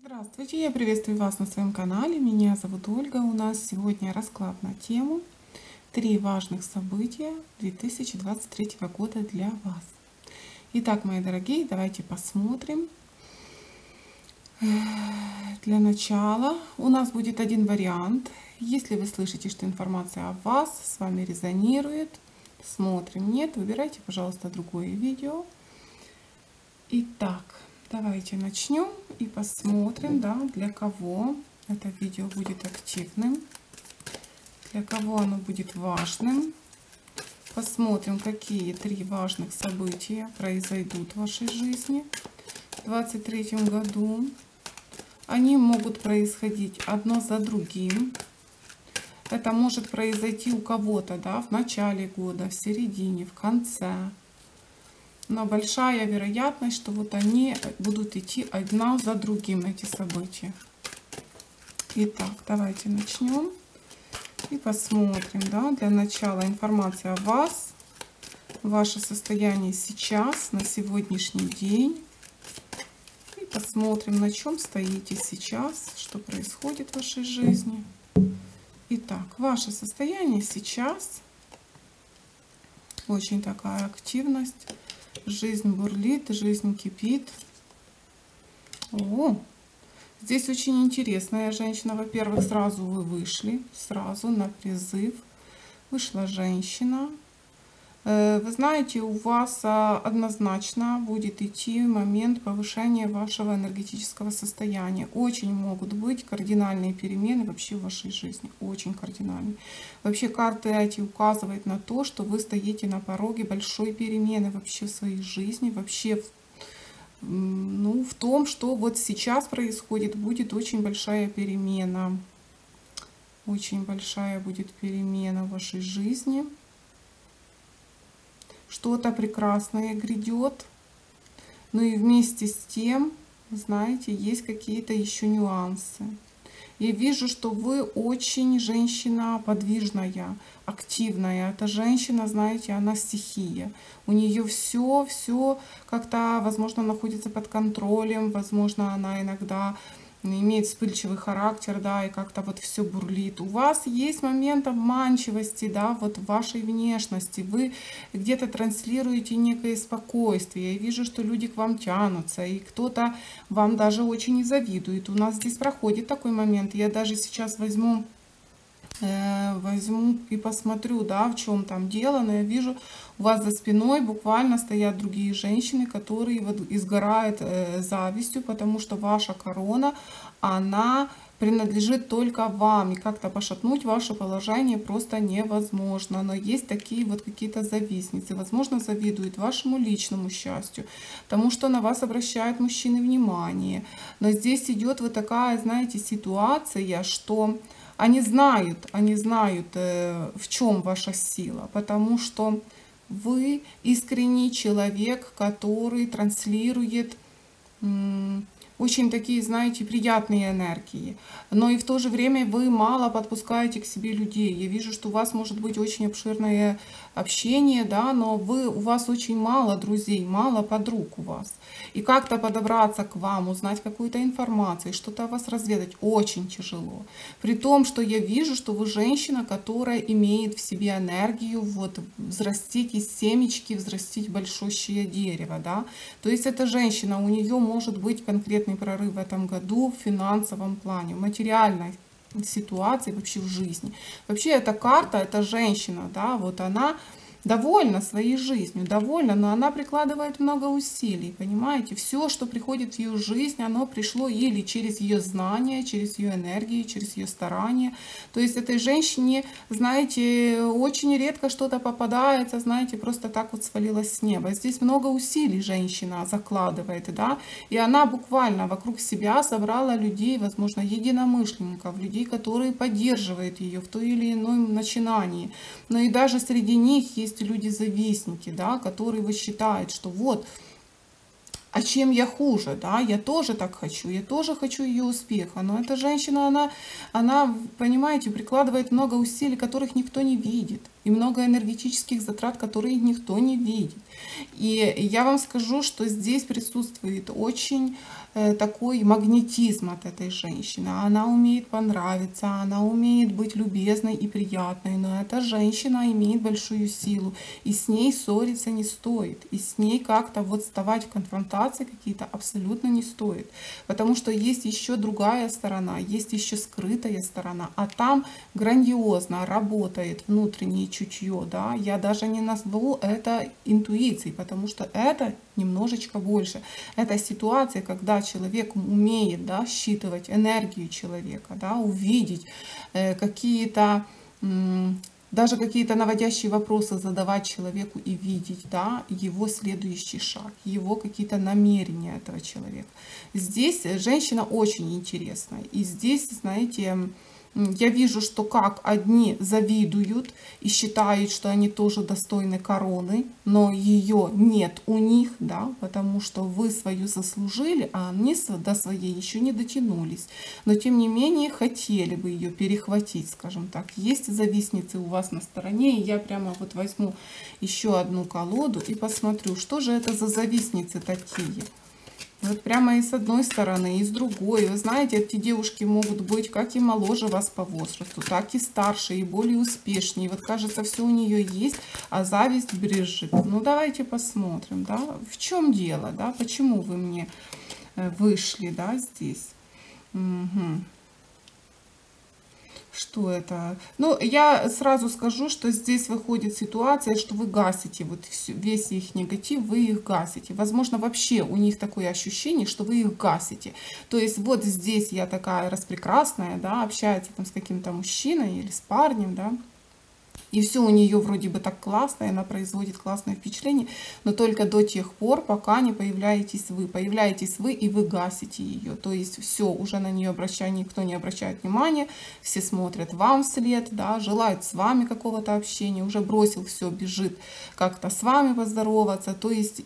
Здравствуйте, я приветствую вас на своем канале. Меня зовут Ольга. У нас сегодня расклад на тему «Три важных события 2023 года для вас». Итак, мои дорогие, давайте посмотрим. Для начала у нас будет один вариант. Если вы слышите, что информация о вас с вами резонирует, смотрим. Нет, выбирайте, пожалуйста, другое видео. Итак, давайте начнем и посмотрим, да, для кого это видео будет активным, для кого оно будет важным. Посмотрим, какие три важных события произойдут в вашей жизни в 2023 году. Они могут происходить одно за другим. Это может произойти у кого-то, да, в начале года, в середине, в конце. Но большая вероятность, что вот они будут идти одна за другим, эти события. Итак, давайте начнем и посмотрим, да, для начала информация о вас, ваше состояние сейчас, на сегодняшний день. И посмотрим, на чем стоите сейчас, что происходит в вашей жизни. Итак, ваше состояние сейчас, очень такая активность. Жизнь бурлит, жизнь кипит. О, здесь очень интересная женщина. Во-первых, сразу вы вышли, сразу на призыв. Вышла женщина. Вы знаете, у вас однозначно будет идти момент повышения вашего энергетического состояния. Очень могут быть кардинальные перемены вообще в вашей жизни. Очень кардинальные. Вообще карты эти указывают на то, что вы стоите на пороге большой перемены вообще в своей жизни. Вообще в том, что вот сейчас происходит, будет очень большая перемена. Очень большая будет перемена в вашей жизни. Что-то прекрасное грядет. Ну и вместе с тем, знаете, есть какие-то еще нюансы. Я вижу, что вы очень женщина подвижная, активная. Эта женщина, знаете, она стихия. У нее все как-то, возможно, находится под контролем, возможно, она иногда имеет вспыльчивый характер, да, и как-то вот все бурлит. У вас есть момент обманчивости, да, вот в вашей внешности. Вы где-то транслируете некое спокойствие. Я вижу, что люди к вам тянутся, и кто-то вам даже очень и завидует. У нас здесь проходит такой момент. Я даже сейчас возьму и посмотрю, да, в чем там дело, но я вижу, у вас за спиной буквально стоят другие женщины, которые вот изгорают завистью, потому что ваша корона, она принадлежит только вам, и как-то пошатнуть ваше положение просто невозможно. Но есть такие вот какие-то завистницы, возможно, завидуют вашему личному счастью, потому что на вас обращают мужчины внимание. Но здесь идет вот такая, знаете, ситуация, что они знают, в чем ваша сила, потому что вы искренний человек, который транслирует очень такие, знаете, приятные энергии. Но и в то же время вы мало подпускаете к себе людей. Я вижу, что у вас может быть очень обширное общение, да, но у вас очень мало друзей, мало подруг у вас. И как-то подобраться к вам, узнать какую-то информацию, что-то о вас разведать очень тяжело. При том, что я вижу, что вы женщина, которая имеет в себе энергию, вот, взрастить из семечки, взрастить большущее дерево, да. То есть эта женщина, у нее может быть конкретный прорыв в этом году в финансовом плане, в материальной ситуации, вообще в жизни. Вообще эта карта, эта женщина, да, вот она довольна своей жизнью, довольна, но она прикладывает много усилий, понимаете? Все, что приходит в ее жизнь, оно пришло или через ее знания, через ее энергию, через ее старания. То есть этой женщине, знаете, очень редко что-то попадается, знаете, просто так вот свалилось с неба. Здесь много усилий женщина закладывает, да, и она буквально вокруг себя собрала людей, возможно, единомышленников, людей, которые поддерживают ее в той или иной начинании. Но и даже среди них есть люди-завистники, да, которые считают, что вот, а чем я хуже, да, я тоже так хочу, я тоже хочу ее успеха, но эта женщина, она, понимаете, прикладывает много усилий, которых никто не видит, и много энергетических затрат, которые никто не видит. И я вам скажу, что здесь присутствует очень такой магнетизм от этой женщины. Она умеет понравиться, она умеет быть любезной и приятной, но эта женщина имеет большую силу, и с ней ссориться не стоит, и с ней как-то вот вставать в конфронтации какие-то абсолютно не стоит, потому что есть еще другая сторона, есть еще скрытая сторона, а там грандиозно работает внутреннее чутье, да, я даже не назову это интуицией, потому что это немножечко больше. Это ситуация, когда человек умеет, да, считывать энергию человека, да, увидеть какие-то, даже какие-то наводящие вопросы задавать человеку и видеть, да, его следующий шаг, его какие-то намерения этого человека. Здесь женщина очень интересная. И здесь, знаете, я вижу, что как одни завидуют и считают, что они тоже достойны короны, но ее нет у них, да, потому что вы свою заслужили, а они до своей еще не дотянулись. Но тем не менее хотели бы ее перехватить, скажем так. Есть завистницы у вас на стороне, и я прямо вот возьму еще одну колоду и посмотрю, что же это за завистницы такие. Вот прямо и с одной стороны, и с другой. Вы знаете, эти девушки могут быть как и моложе вас по возрасту, так и старше, и более успешнее. Вот кажется, все у нее есть, а зависть брежет. Ну, давайте посмотрим, да, в чем дело, да, почему вы мне вышли, да, здесь. Угу. Что это? Ну, я сразу скажу, что здесь выходит ситуация, что вы гасите вот весь их негатив, вы их гасите. Возможно, вообще у них такое ощущение, что вы их гасите. То есть вот здесь я такая распрекрасная, да, общается там с каким-то мужчиной или с парнем, да, и все у нее вроде бы так классно, и она производит классное впечатление, но только до тех пор, пока не появляетесь вы. Появляетесь вы, и вы гасите ее. То есть все, уже на нее никто не обращает внимания, все смотрят вам вслед, да, желают с вами какого-то общения, уже бросил все, бежит как-то с вами поздороваться, то есть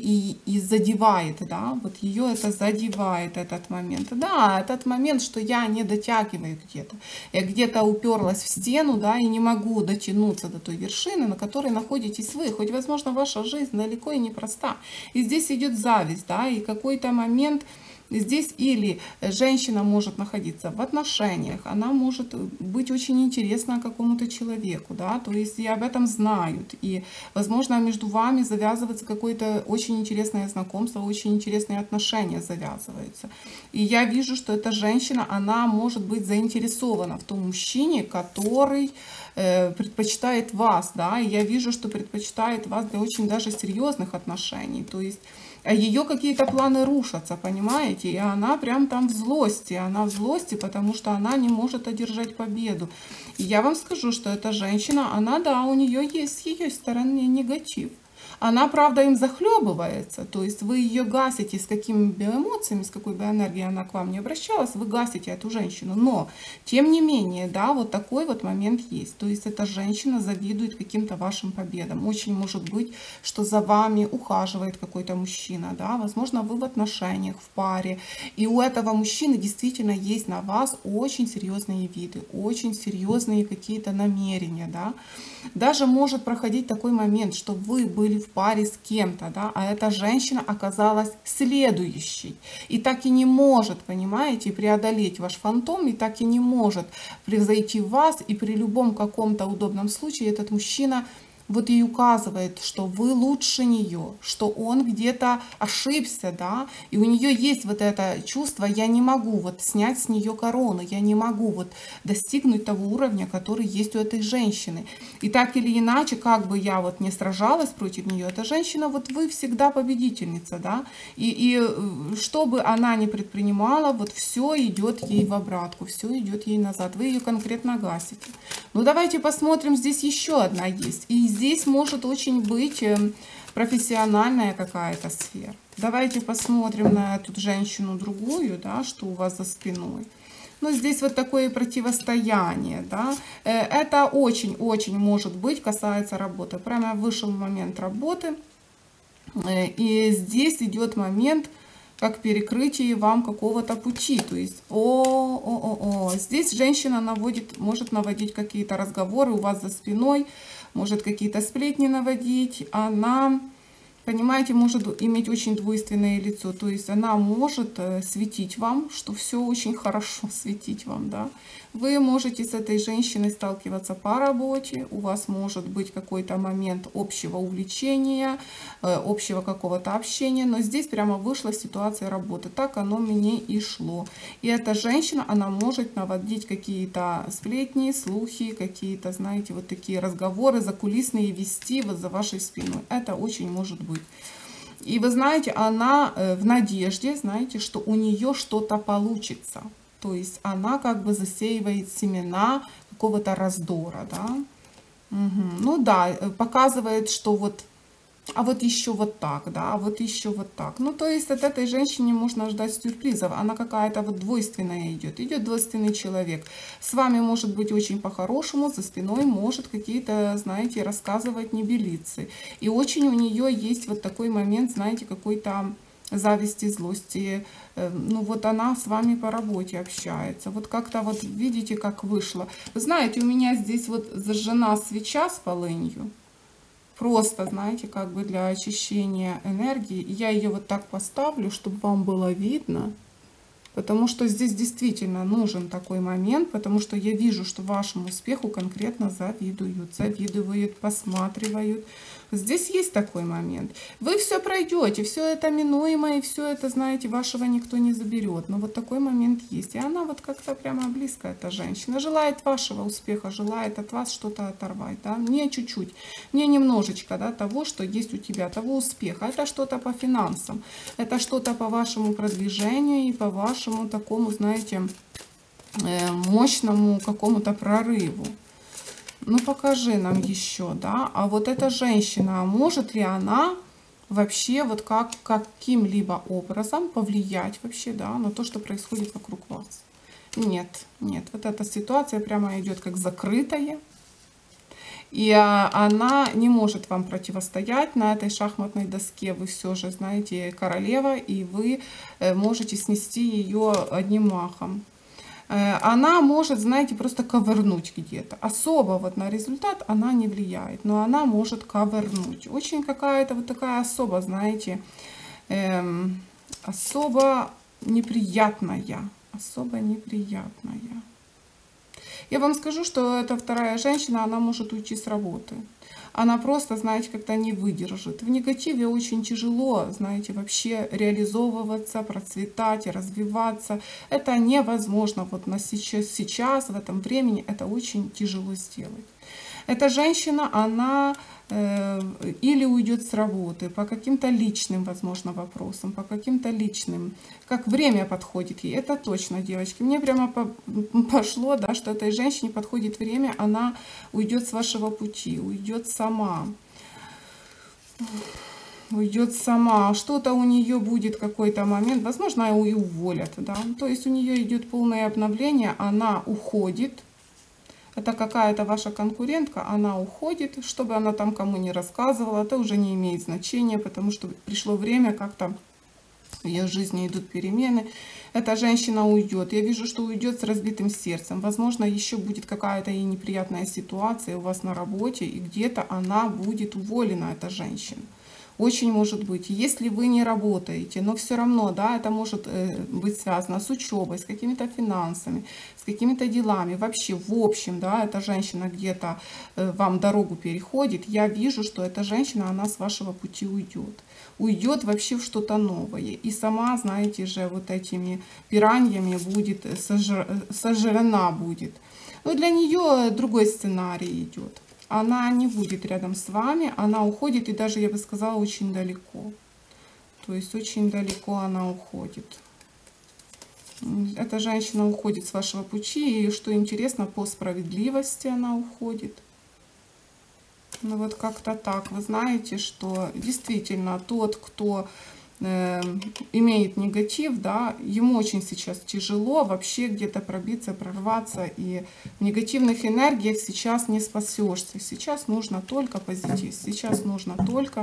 и задевает, да, вот ее это задевает, этот момент. Да, этот момент, что я не дотягиваю где-то, я где-то уперлась в стену, да, и не могу дотянуться до той вершины, на которой находитесь вы. Хоть, возможно, ваша жизнь далеко и непроста. И здесь идет зависть, да, и какой-то момент здесь или женщина может находиться в отношениях, она может быть очень интересна какому-то человеку, да, то есть и об этом знают, и, возможно, между вами завязывается какое-то очень интересное знакомство, очень интересные отношения завязываются. И я вижу, что эта женщина, она может быть заинтересована в том мужчине, который предпочитает вас, да, и я вижу, что предпочитает вас для очень даже серьезных отношений, то есть ее какие-то планы рушатся, понимаете, и она прям там в злости, потому что она не может одержать победу. И я вам скажу, что эта женщина, она, да, у нее есть с ее стороны негатив. Она, правда, им захлебывается, то есть вы ее гасите, с какими бы эмоциями, с какой бы энергией она к вам не обращалась, вы гасите эту женщину. Но, тем не менее, да, вот такой вот момент есть. То есть эта женщина завидует каким-то вашим победам. Очень может быть, что за вами ухаживает какой-то мужчина, да, возможно, вы в отношениях, в паре, и у этого мужчины действительно есть на вас очень серьезные виды, очень серьезные какие-то намерения, да. Даже может проходить такой момент, что вы были в паре с кем-то, да, а эта женщина оказалась следующей. И так и не может, понимаете, преодолеть ваш фантом, и так и не может превзойти вас, и при любом каком-то удобном случае этот мужчина вот ей указывает, что вы лучше нее, что он где-то ошибся, да, и у нее есть вот это чувство, я не могу вот снять с нее корону, я не могу вот достигнуть того уровня, который есть у этой женщины. И так или иначе, как бы я вот не сражалась против нее, эта женщина, вот вы всегда победительница, да, и что бы она ни предпринимала, вот все идет ей в обратку, все идет ей назад, вы ее конкретно гасите. Ну давайте посмотрим, здесь еще одна есть, и здесь может очень быть профессиональная какая-то сфера. Давайте посмотрим на эту женщину другую, да, что у вас за спиной. Ну, здесь вот такое противостояние, да. Это очень-очень может быть касается работы. Прямо вышел момент работы, и здесь идет момент как перекрытие вам какого-то пути. То есть, здесь женщина может наводить какие-то разговоры у вас за спиной, может какие-то сплетни наводить. Она понимаете, может иметь очень двойственное лицо. То есть она может светить вам, что все очень хорошо светить вам, да. Вы можете с этой женщиной сталкиваться по работе, у вас может быть какой-то момент общего увлечения, общего какого-то общения, но здесь прямо вышла ситуация работы. Так оно мне и шло. И эта женщина, она может наводить какие-то сплетни, слухи, какие-то, знаете, вот такие разговоры закулисные вести вот за вашей спиной. Это очень может быть. И вы знаете, она в надежде, знаете, что у нее что-то получится. То есть она как бы засеивает семена какого-то раздора, да. Угу. Ну да, показывает, что вот, а вот еще вот так, да, а вот еще вот так. Ну, то есть от этой женщины можно ждать сюрпризов. Она какая-то вот двойственная идет. Идет двойственный человек. С вами может быть очень по-хорошему, за спиной может какие-то, знаете, рассказывать небылицы. И очень у нее есть вот такой момент, знаете, какой-то зависти, злости. Ну вот она с вами по работе общается. Вот как-то вот видите, как вышло. Вы знаете, у меня здесь вот зажжена свеча с полынью. Просто, знаете, как бы для очищения энергии. Я ее вот так поставлю, чтобы вам было видно. Потому что здесь действительно нужен такой момент, потому что я вижу, что вашему успеху конкретно завидуют, посматривают. Здесь есть такой момент. Вы все пройдете, все это минуемо, и все это, знаете, вашего никто не заберет. Но вот такой момент есть. И она вот как-то прямо близко, эта женщина. Желает вашего успеха, желает от вас что-то оторвать. Да? Не чуть-чуть, не немножечко, да, того, что есть у тебя, того успеха. Это что-то по финансам, это что-то по вашему продвижению и по вашему такому, знаете, мощному какому-то прорыву. Ну, покажи нам еще, да. А вот эта женщина, может ли она вообще вот каким-либо образом повлиять вообще, да, на то, что происходит вокруг вас? Нет, нет. Вот эта ситуация прямо идет как закрытая. И она не может вам противостоять на этой шахматной доске. Вы все же, знаете, королева, и вы можете снести ее одним махом. Она может, знаете, просто ковырнуть где-то. Особо вот на результат она не влияет, но она может ковырнуть. Очень какая-то вот такая особо, знаете, особо неприятная. Особо неприятная. Я вам скажу, что эта вторая женщина, она может уйти с работы. Она просто, знаете, как-то не выдержит. В негативе очень тяжело, знаете, вообще реализовываться, процветать, развиваться. Это невозможно вот на сейчас, в этом времени, это очень тяжело сделать. Эта женщина, она или уйдет с работы по каким-то личным, возможно, вопросам, по каким-то личным, как время подходит ей. Это точно, девочки. Мне прямо пошло, да, что этой женщине подходит время, она уйдет с вашего пути, уйдет сама. Уйдет сама. Что-то у нее будет какой-то момент, возможно, и уволят, да. То есть у нее идет полное обновление, она уходит. Это какая-то ваша конкурентка, она уходит, чтобы она там кому не рассказывала, это уже не имеет значения, потому что пришло время, как-то в ее жизни идут перемены. Эта женщина уйдет. Я вижу, что уйдет с разбитым сердцем. Возможно, еще будет какая-то ей неприятная ситуация у вас на работе, и где-то она будет уволена, эта женщина. Очень может быть, если вы не работаете, но все равно, да, это может быть связано с учебой, с какими-то финансами, с какими-то делами. Вообще, в общем, да, эта женщина где-то вам дорогу переходит. Я вижу, что эта женщина, она с вашего пути уйдет. Уйдет вообще в что-то новое. И сама, знаете же, вот этими пираньями будет сожрана будет. Но для нее другой сценарий идет. Она не будет рядом с вами, она уходит, и даже, я бы сказала, очень далеко. То есть очень далеко она уходит. Эта женщина уходит с вашего пути, и, что интересно, по справедливости она уходит. Ну вот как-то так. Вы знаете, что действительно тот, кто имеет негатив, да, ему очень сейчас тяжело вообще где-то пробиться, прорваться, и в негативных энергиях сейчас не спасешься. Сейчас нужно только позитив, сейчас нужно только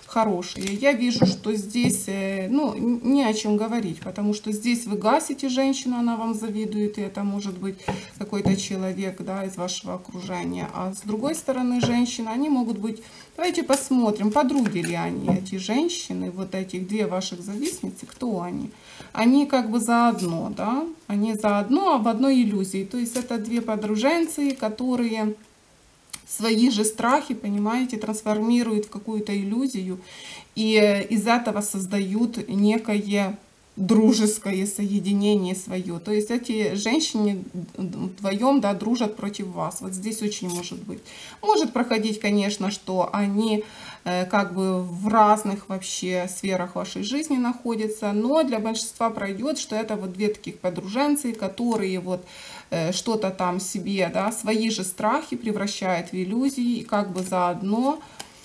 хорошие. Я вижу, что здесь, ну, не о чем говорить, потому что здесь вы гасите женщину, она вам завидует, и это может быть какой-то человек, да, из вашего окружения. А с другой стороны, женщины, они могут быть, давайте посмотрим, подруги ли они, эти женщины, вот этих две ваших завистницы, кто они? Они как бы заодно, да, они заодно, а в одной иллюзии. То есть это две подруженцы, которые свои же страхи, понимаете, трансформируют в какую-то иллюзию, и из этого создают некое дружеское соединение свое. То есть эти женщины вдвоем, да, дружат против вас. Вот здесь очень может быть. Может проходить, конечно, что они как бы в разных вообще сферах вашей жизни находятся, но для большинства пройдет, что это вот две таких подруженцы, которые вот что-то там себе, да, свои же страхи превращают в иллюзии и как бы заодно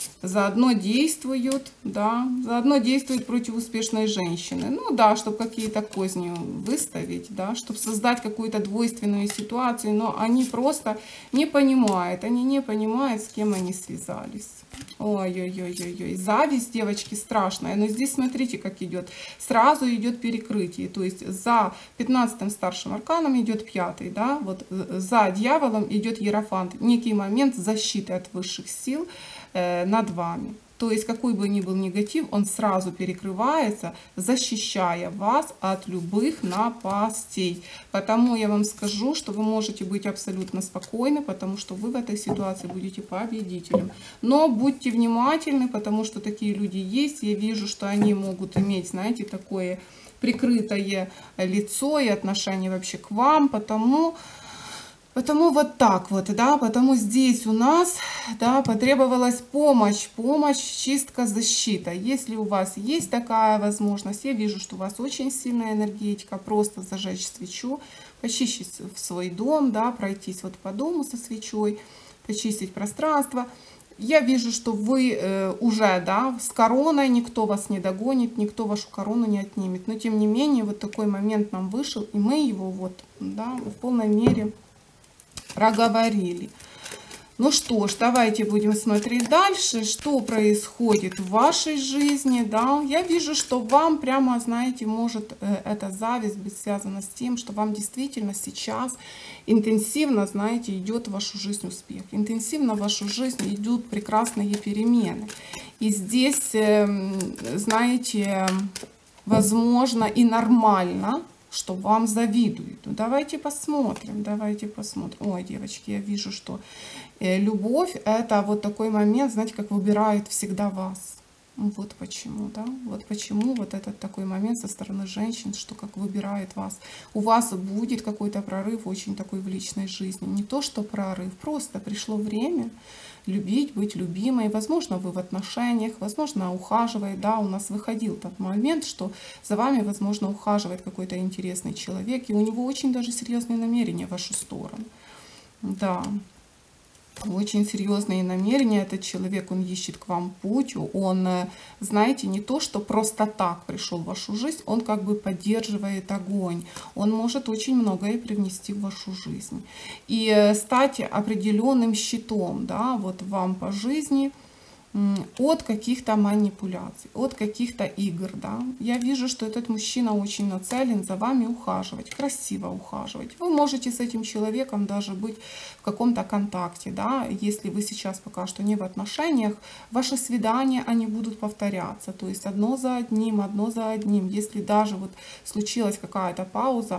действуют, да, заодно действуют против успешной женщины. Ну да, чтобы какие-то козни выставить, да, чтобы создать какую-то двойственную ситуацию, но они просто не понимают, с кем они связались. Ой-ой-ой-ой-ой. Зависть, девочки, страшная. Но здесь смотрите, как идет. Сразу идет перекрытие. То есть за 15-м старшим арканом идет 5-й, да, вот за дьяволом идет иерофант. Некий момент защиты от высших сил над вами. То есть какой бы ни был негатив, он сразу перекрывается, защищая вас от любых напастей. Потому я вам скажу, что вы можете быть абсолютно спокойны, потому что вы в этой ситуации будете победителем. Но будьте внимательны, потому что такие люди есть. Я вижу, что они могут иметь, знаете, такое прикрытое лицо и отношение вообще к вам, потому вот так вот, да, потому здесь у нас, да, потребовалась помощь, чистка, защита. Если у вас есть такая возможность, я вижу, что у вас очень сильная энергетика, просто зажечь свечу, почистить в свой дом, да, пройтись вот по дому со свечой, почистить пространство. Я вижу, что вы уже, да, с короной, никто вас не догонит, никто вашу корону не отнимет. Но тем не менее, вот такой момент нам вышел, и мы его вот, да, в полной мере проговорили. Ну что ж, давайте будем смотреть дальше, что происходит в вашей жизни, да. Я вижу, что вам прямо, знаете, может эта зависть быть связана с тем, что вам действительно сейчас интенсивно, знаете, идет в вашу жизнь успех. Интенсивно в вашу жизнь идут прекрасные перемены. И здесь, знаете, возможно и нормально, что вам завидуют. Ну, давайте посмотрим, Ой, девочки, я вижу, что любовь — это вот такой момент, знаете, как выбирает всегда вас. Вот почему, да, вот почему вот этот такой момент со стороны женщин, что как выбирает вас. У вас будет какой-то прорыв очень такой в личной жизни. Не то, что прорыв, просто пришло время любить, быть любимой. Возможно, вы в отношениях, возможно, ухаживает. Да, у нас выходил тот момент, что за вами, возможно, ухаживает какой-то интересный человек, и у него очень даже серьезные намерения в вашу сторону. Да. Очень серьезные намерения. Этот человек, он ищет к вам путь. Он, знаете, не то, что просто так пришел в вашу жизнь, он как бы поддерживает огонь. Он может очень многое привнести в вашу жизнь. И стать определенным щитом, да, вот вам по жизни от каких-то манипуляций, от каких-то игр, да. Я вижу, что этот мужчина очень нацелен за вами ухаживать, красиво ухаживать. Вы можете с этим человеком даже быть в каком-то контакте, да, если вы сейчас пока что не в отношениях, ваши свидания, они будут повторяться, то есть одно за одним. Если даже вот случилась какая-то пауза,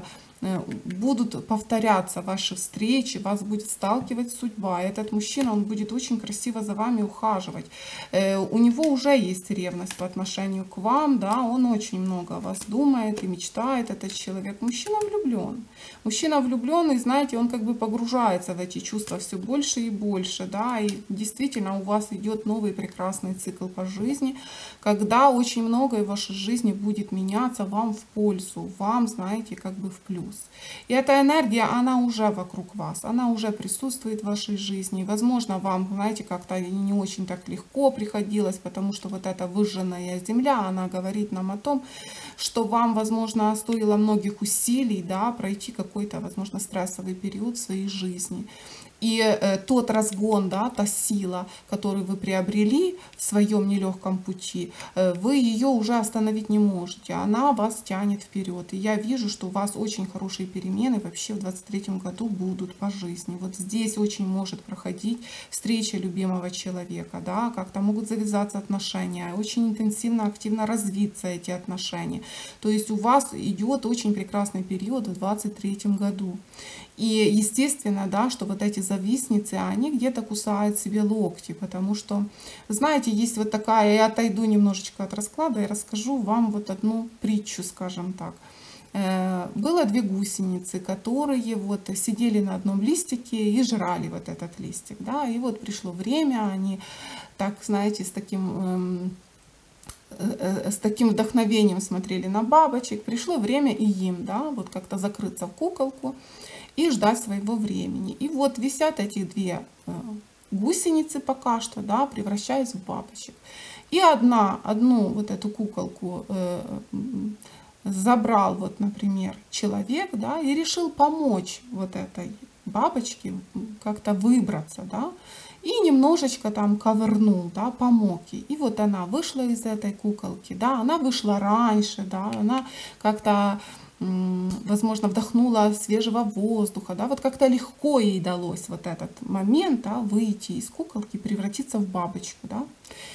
будут повторяться ваши встречи, вас будет сталкивать судьба. Этот мужчина, он будет очень красиво за вами ухаживать. У него уже есть ревность по отношению к вам, да, он очень много о вас думает и мечтает, этот человек. Мужчина влюблен. Мужчина влюбленный, знаете, он как бы погружается в эти чувства все больше и больше, да, и действительно у вас идет новый прекрасный цикл по жизни, когда очень многое в вашей жизни будет меняться вам в пользу, вам, знаете, как бы в плюс. И эта энергия, она уже вокруг вас, она уже присутствует в вашей жизни. Возможно, вам, знаете, как-то не очень так легко приходилось, потому что вот эта выжженная земля, она говорит нам о том, что вам, возможно, стоило многих усилий, да, пройти какой-то, возможно, стрессовый период в своей жизни. И тот разгон, да, та сила, которую вы приобрели в своем нелегком пути, вы ее уже остановить не можете. Она вас тянет вперед. И я вижу, что у вас очень хорошие перемены вообще в 2023 году будут по жизни. Вот здесь очень может проходить встреча любимого человека, да, как-то могут завязаться отношения, очень интенсивно, активно развиться эти отношения. То есть у вас идет очень прекрасный период в 2023 году. И естественно, да, что вот эти завистницы, они где-то кусают себе локти, потому что, знаете, есть вот такая, я отойду немножечко от расклада и расскажу вам вот одну притчу, скажем так. Было две гусеницы, которые вот сидели на одном листике и жрали вот этот листик, да, и вот пришло время, они так, знаете, с таким вдохновением смотрели на бабочек, пришло время и им, да, вот как-то закрыться в куколку и ждать своего времени. И вот висят эти две гусеницы пока что, да, превращаясь в бабочек. И одну вот эту куколку забрал, вот, например, человек, да, и решил помочь вот этой бабочке как-то выбраться, да, и немножечко там ковырнул, да, помог ей. И вот она вышла из этой куколки, да, она вышла раньше, да, она как-то, возможно, вдохнула свежего воздуха, да, вот как-то легко ей далось вот этот момент, да, выйти из куколки, превратиться в бабочку, да.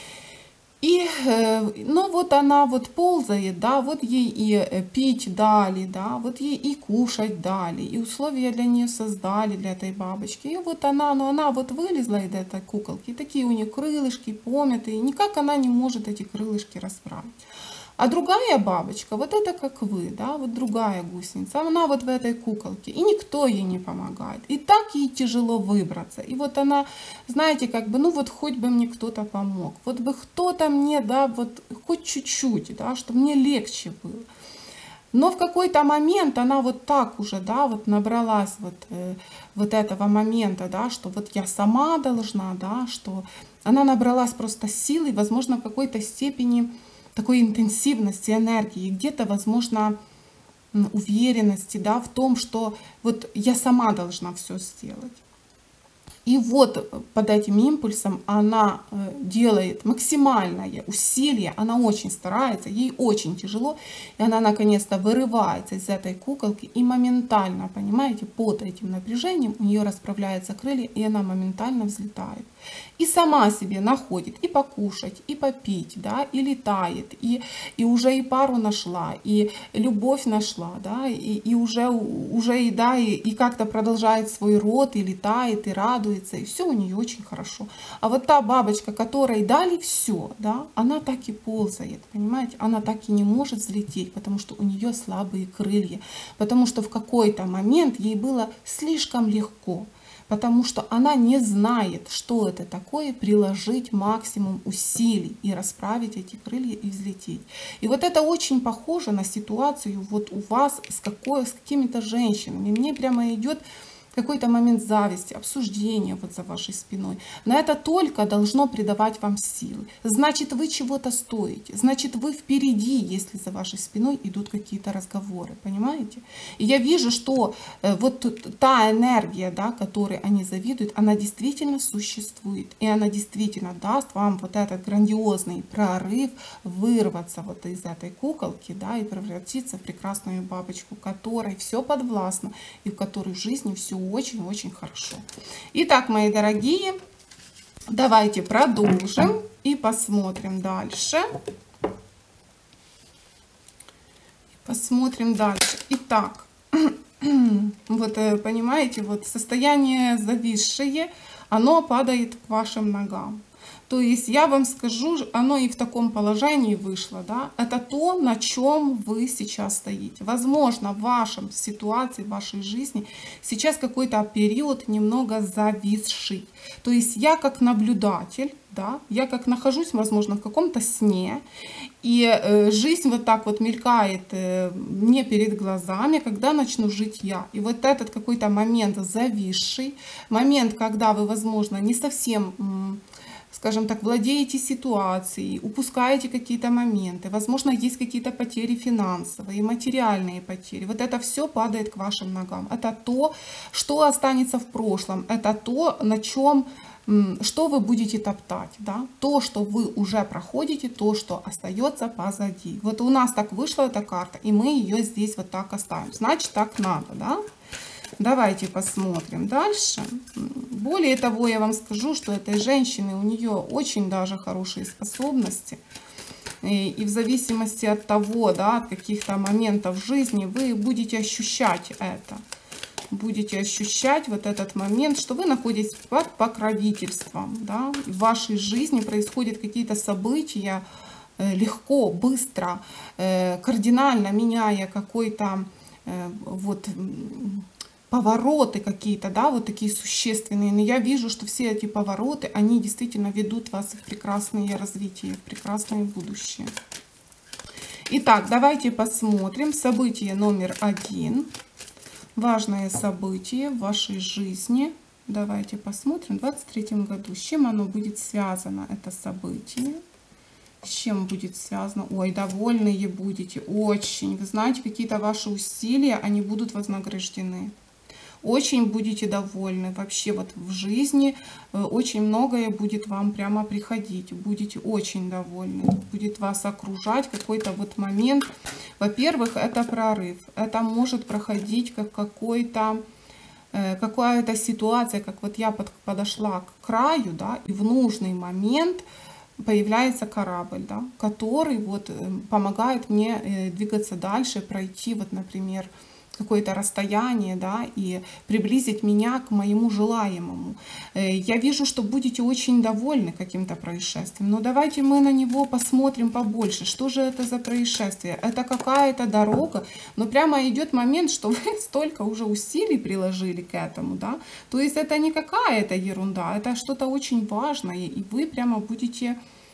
И, ну вот она вот ползает, да, вот ей и пить дали, да, вот ей и кушать дали, и условия для нее создали, для этой бабочки. И вот она, ну она вот вылезла из этой куколки, и такие у нее крылышки помятые, никак она не может эти крылышки расправить. А другая бабочка, вот это как вы, да, вот другая гусеница, она вот в этой куколке, и никто ей не помогает. И так ей тяжело выбраться. И вот она, знаете, как бы, ну вот хоть бы мне кто-то помог, вот бы кто-то мне, да, вот хоть чуть-чуть, да, чтобы мне легче было. Но в какой-то момент она вот так уже, да, вот набралась вот этого момента, да, что вот я сама должна, да, что она набралась просто силы, возможно, в какой-то степени такой интенсивности, энергии, где-то, возможно, уверенности, да, в том, что вот я сама должна все сделать. И вот под этим импульсом она делает максимальное усилие, она очень старается, ей очень тяжело, и она наконец-то вырывается из этой куколки и моментально, понимаете, под этим напряжением у нее расправляются крылья, и она моментально взлетает. И сама себе находит и покушать, и попить, да, и летает, и уже и пару нашла, и любовь нашла, да, и уже и, да, и как-то продолжает свой род, и летает, и радуется, и все у нее очень хорошо. А вот та бабочка, которой дали все, да, она так и ползает, понимаете, она так и не может взлететь, потому что у нее слабые крылья, потому что в какой-то момент ей было слишком легко. Потому что она не знает, что это такое, приложить максимум усилий и расправить эти крылья и взлететь. И вот это очень похоже на ситуацию вот у вас с какими-то женщинами. Мне прямо идет какой-то момент зависти, обсуждения вот за вашей спиной. Но это только должно придавать вам силы. Значит, вы чего-то стоите. Значит, вы впереди, если за вашей спиной идут какие-то разговоры. Понимаете? И я вижу, что вот та энергия, да, которой они завидуют, она действительно существует. И она действительно даст вам вот этот грандиозный прорыв вырваться вот из этой куколки, да, и превратиться в прекрасную бабочку, которой все подвластно и в которой в жизни все очень-очень хорошо. Итак, мои дорогие, давайте продолжим и посмотрим дальше. Посмотрим дальше. Итак, вот понимаете, вот состояние зависшее, оно падает к вашим ногам. То есть я вам скажу, оно и в таком положении вышло, да, это то, на чем вы сейчас стоите. Возможно, в вашем ситуации, в вашей жизни сейчас какой-то период немного зависший. То есть я как наблюдатель, да, я как нахожусь, возможно, в каком-то сне, и жизнь вот так вот мелькает мне перед глазами, когда начну жить я. И вот этот какой-то момент зависший, момент, когда вы, возможно, не совсем скажем так, владеете ситуацией, упускаете какие-то моменты, возможно, есть какие-то потери финансовые, материальные потери. Вот это все падает к вашим ногам. Это то, что останется в прошлом, это то, на чем, что вы будете топтать, да? То, что вы уже проходите, то, что остается позади. Вот у нас так вышла эта карта, и мы ее здесь вот так оставим. Значит, так надо, да? Давайте посмотрим дальше. Более того, я вам скажу, что этой женщины, у нее очень даже хорошие способности. И в зависимости от того, да, от каких-то моментов в жизни, вы будете ощущать это. Будете ощущать вот этот момент, что вы находитесь под покровительством. Да? В вашей жизни происходят какие-то события легко, быстро, кардинально меняя какой-то вот повороты какие-то, да, вот такие существенные. Но я вижу, что все эти повороты, они действительно ведут вас в прекрасное развитие, в прекрасное будущее. Итак, давайте посмотрим событие номер 1. Важное событие в вашей жизни. Давайте посмотрим в 2023 году, с чем оно будет связано, это событие. С чем будет связано? Ой, довольные будете, очень. Вы знаете, какие-то ваши усилия, они будут вознаграждены. Очень будете довольны. Вообще вот в жизни очень многое будет вам прямо приходить. Будете очень довольны. Будет вас окружать какой-то вот момент. Во-первых, это прорыв. Это может проходить как какая-то ситуация, как вот я подошла к краю, да, и в нужный момент появляется корабль, да, который вот помогает мне двигаться дальше, пройти вот, например, какое-то расстояние, да, и приблизить меня к моему желаемому. Я вижу, что будете очень довольны каким-то происшествием, но давайте мы на него посмотрим побольше. Что же это за происшествие? Это какая-то дорога, но прямо идет момент, что вы столько уже усилий приложили к этому, да, то есть это не какая-то ерунда, это что-то очень важное, и вы прямо будете...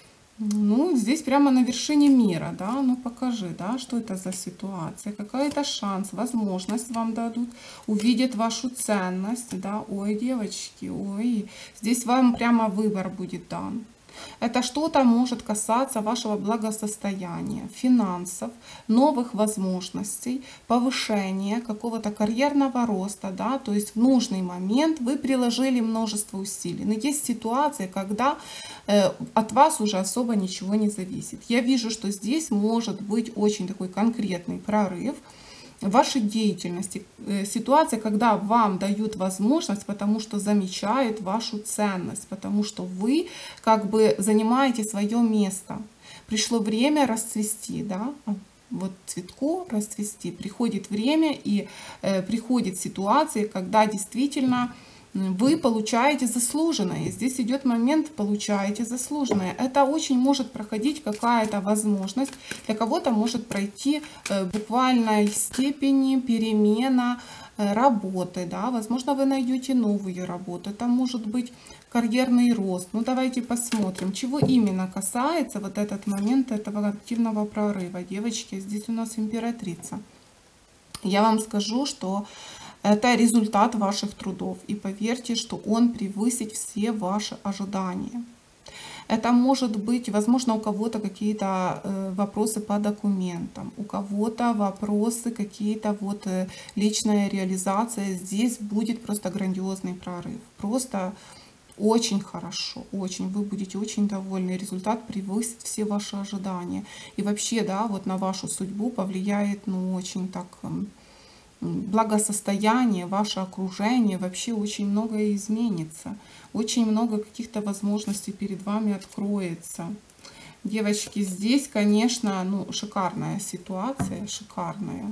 Ну, здесь прямо на вершине мира, да, ну покажи, да, что это за ситуация, какой-то шанс, возможность вам дадут, увидят вашу ценность, да, ой, девочки, ой, здесь вам прямо выбор будет дан. Это что-то может касаться вашего благосостояния, финансов, новых возможностей, повышения, какого-то карьерного роста, да, то есть в нужный момент вы приложили множество усилий. Но есть ситуации, когда от вас уже особо ничего не зависит. Я вижу, что здесь может быть очень такой конкретный прорыв в вашей деятельности, ситуация, когда вам дают возможность, потому что замечают вашу ценность, потому что вы как бы занимаете свое место. Пришло время расцвести, да, вот цветку расцвести. Приходит время и приходит ситуация, когда действительно вы получаете заслуженное. Здесь идет момент, получаете заслуженное. Это очень может проходить какая-то возможность. Для кого-то может пройти буквальной степени перемена работы. Да? Возможно, вы найдете новую работу. Это может быть карьерный рост. Ну, давайте посмотрим, чего именно касается вот этот момент этого активного прорыва. Девочки, здесь у нас императрица. Я вам скажу, что это результат ваших трудов. И поверьте, что он превысит все ваши ожидания. Это может быть, возможно, у кого-то какие-то вопросы по документам, у кого-то вопросы какие-то вот личная реализация. Здесь будет просто грандиозный прорыв. Просто очень хорошо, очень. Вы будете очень довольны. Результат превысит все ваши ожидания. И вообще, да, вот на вашу судьбу повлияет, ну, очень так... благосостояние, ваше окружение, вообще очень многое изменится. Очень много каких-то возможностей перед вами откроется. Девочки, здесь, конечно, ну, шикарная ситуация, шикарная.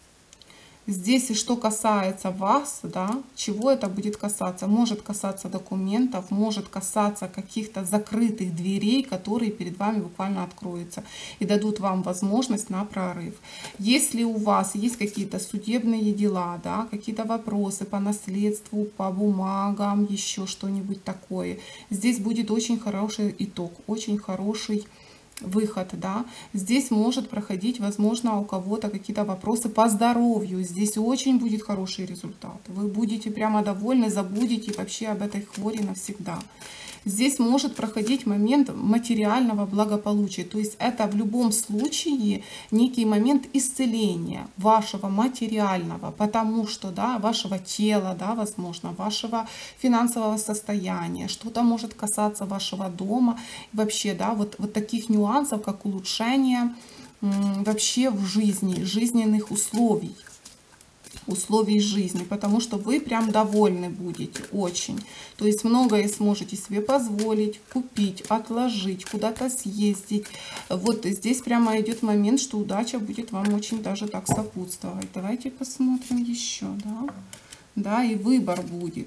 Здесь и что касается вас, да, чего это будет касаться? Может касаться документов, может касаться каких-то закрытых дверей, которые перед вами буквально откроются и дадут вам возможность на прорыв. Если у вас есть какие-то судебные дела, да, какие-то вопросы по наследству, по бумагам, еще что-нибудь такое, здесь будет очень хороший итог, очень хороший выход, да. Здесь может проходить, возможно, у кого-то какие-то вопросы по здоровью. Здесь очень будет хороший результат. Вы будете прямо довольны, забудете вообще об этой хвори навсегда. Здесь может проходить момент материального благополучия. То есть это в любом случае некий момент исцеления вашего материального, потому что, да, вашего тела, да, возможно, вашего финансового состояния, что-то может касаться вашего дома. Вообще, да, вот таких нюансов, как улучшение вообще в жизни, жизненных условий жизни, потому что вы прям довольны будете очень. То есть многое сможете себе позволить, купить, отложить, куда-то съездить. Вот здесь прямо идет момент, что удача будет вам очень даже так сопутствовать. Давайте посмотрим еще, да. Да, и выбор будет,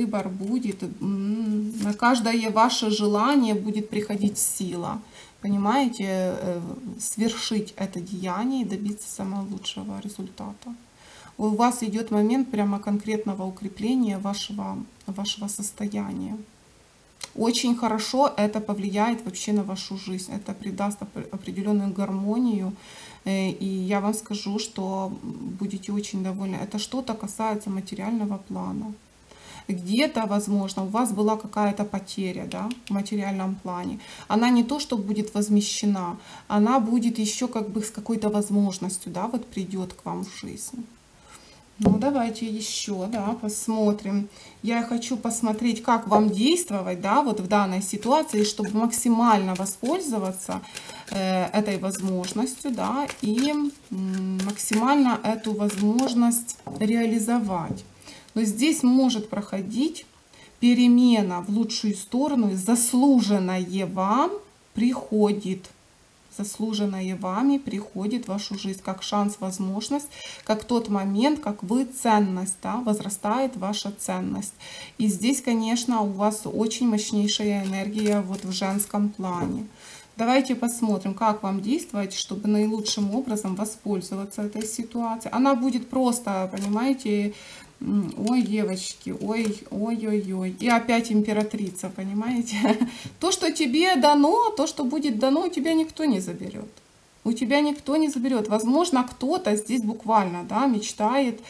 на каждое ваше желание будет приходить сила, понимаете, свершить это деяние и добиться самого лучшего результата. У вас идет момент прямо конкретного укрепления вашего состояния. Очень хорошо это повлияет вообще на вашу жизнь. Это придаст определенную гармонию. И я вам скажу, что будете очень довольны. Это что-то касается материального плана. Где-то, возможно, у вас была какая-то потеря, да, в материальном плане. Она не то, что будет возмещена, она будет еще как бы с какой-то возможностью, да, вот придет к вам в жизнь. Ну, давайте еще, да, посмотрим. Я хочу посмотреть, как вам действовать, да, вот в данной ситуации, чтобы максимально воспользоваться этой возможностью, да, и максимально эту возможность реализовать. Но здесь может проходить перемена в лучшую сторону, заслуженное вам приходит. Заслуженное вами приходит в вашу жизнь как шанс, возможность, как тот момент, как вы ценность, да, возрастает ваша ценность. И здесь, конечно, у вас очень мощнейшая энергия вот в женском плане. Давайте посмотрим, как вам действовать, чтобы наилучшим образом воспользоваться этой ситуацией. Она будет просто, понимаете, ой, девочки, ой. И опять императрица, понимаете? То, что тебе дано, то, что будет дано, у тебя никто не заберет. У тебя никто не заберет. Возможно, кто-то здесь буквально, да, мечтает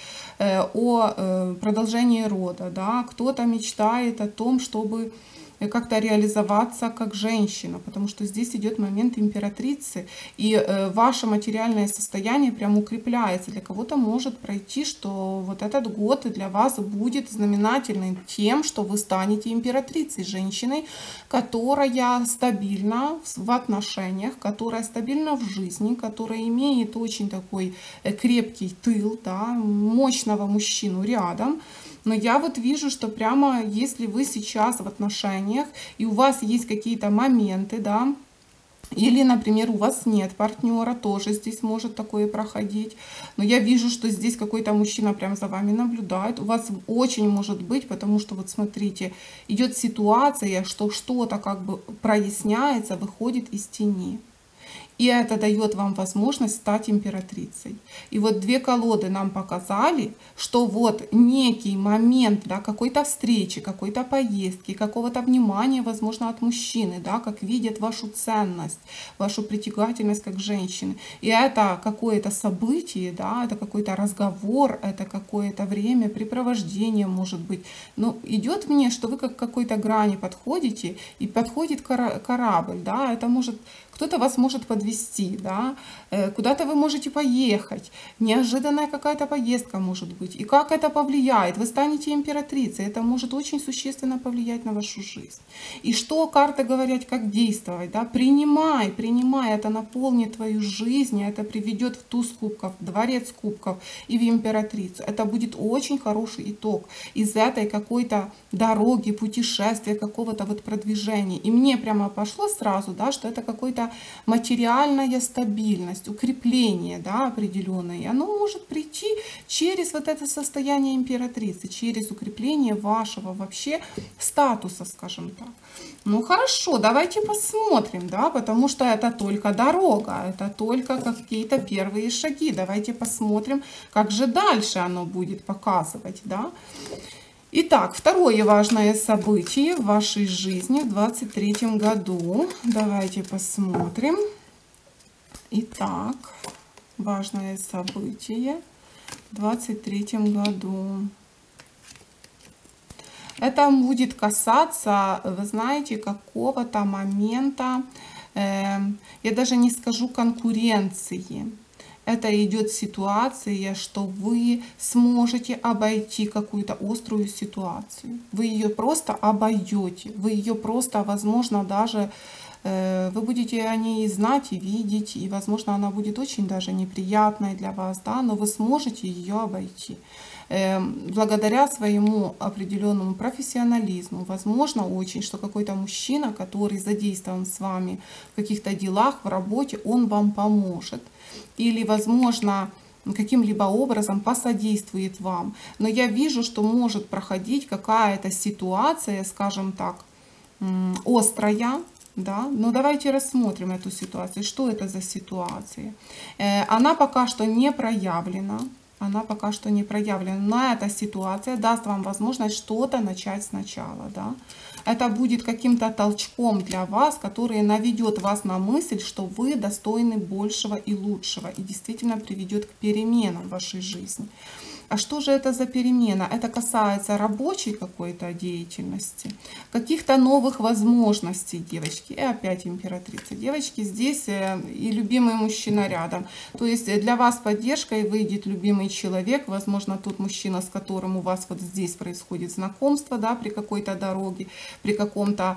о продолжении рода, да, кто-то мечтает о том, чтобы как-то реализоваться как женщина, потому что здесь идет момент императрицы, и ваше материальное состояние прям укрепляется. Для кого-то может пройти, что вот этот год для вас будет знаменательным тем, что вы станете императрицей, женщиной, которая стабильна в отношениях, которая стабильна в жизни, которая имеет очень такой крепкий тыл, да, мощного мужчину рядом. Но я вот вижу, что прямо если вы сейчас в отношениях, и у вас есть какие-то моменты, да, или, например, у вас нет партнера, тоже здесь может такое проходить. Но я вижу, что здесь какой-то мужчина прям за вами наблюдает. У вас очень может быть, потому что вот смотрите, идет ситуация, что что-то как бы проясняется, выходит из тени. И это дает вам возможность стать императрицей. И вот две колоды нам показали, что вот некий момент, да, какой-то встречи, какой-то поездки, какого-то внимания, возможно, от мужчины, да, как видят вашу ценность, вашу притягательность как женщины. И это какое-то событие, да, это какой-то разговор, это какое-то времяпрепровождение, может быть. Но идет мне, что вы как к какой-то грани подходите, и подходит корабль, да, это может... Кто-то вас может подвести, да, куда-то вы можете поехать, неожиданная какая-то поездка может быть. И как это повлияет? Вы станете императрицей, это может очень существенно повлиять на вашу жизнь. И что карты говорят, как действовать, да? Принимай, это наполнит твою жизнь, это приведет в туз кубков, дворец кубков и в императрицу. Это будет очень хороший итог из этой какой-то дороги, путешествия, какого-то вот продвижения. И мне прямо пошло сразу, да, что это какой-то материальная стабильность, укрепление, да, определенное. И оно может прийти через вот это состояние императрицы, через укрепление вашего вообще статуса, скажем так. Ну хорошо, давайте посмотрим, да, потому что это только дорога, это только какие-то первые шаги. Давайте посмотрим, как же дальше оно будет показывать, да. Итак, второе важное событие в вашей жизни в 2023 году. Давайте посмотрим. Итак, важное событие в 2023 году. Это будет касаться, вы знаете, какого-то момента, я даже не скажу конкуренции. Это идет ситуация, что вы сможете обойти какую-то острую ситуацию. Вы ее просто обойдете. Вы ее просто, возможно, даже вы будете о ней знать и видеть, и, возможно, она будет очень даже неприятной для вас, да, но вы сможете ее обойти. Благодаря своему определенному профессионализму, возможно, очень, что какой-то мужчина, который задействован с вами в каких-то делах, в работе, он вам поможет. Или, возможно, каким-либо образом посодействует вам. Но я вижу, что может проходить какая-то ситуация, скажем так, острая. Да? Но давайте рассмотрим эту ситуацию. Что это за ситуация? Она пока что не проявлена. Она пока что не проявлена. Но эта ситуация даст вам возможность что-то начать сначала. Да? Это будет каким-то толчком для вас, который наведет вас на мысль, что вы достойны большего и лучшего. И действительно приведет к переменам в вашей жизни. А что же это за перемена? Это касается рабочей какой-то деятельности, каких-то новых возможностей, девочки. И опять императрица. Девочки, здесь и любимый мужчина рядом. То есть для вас поддержкой выйдет любимый человек, возможно, тот мужчина, с которым у вас вот здесь происходит знакомство, да, при какой-то дороге, при каком-то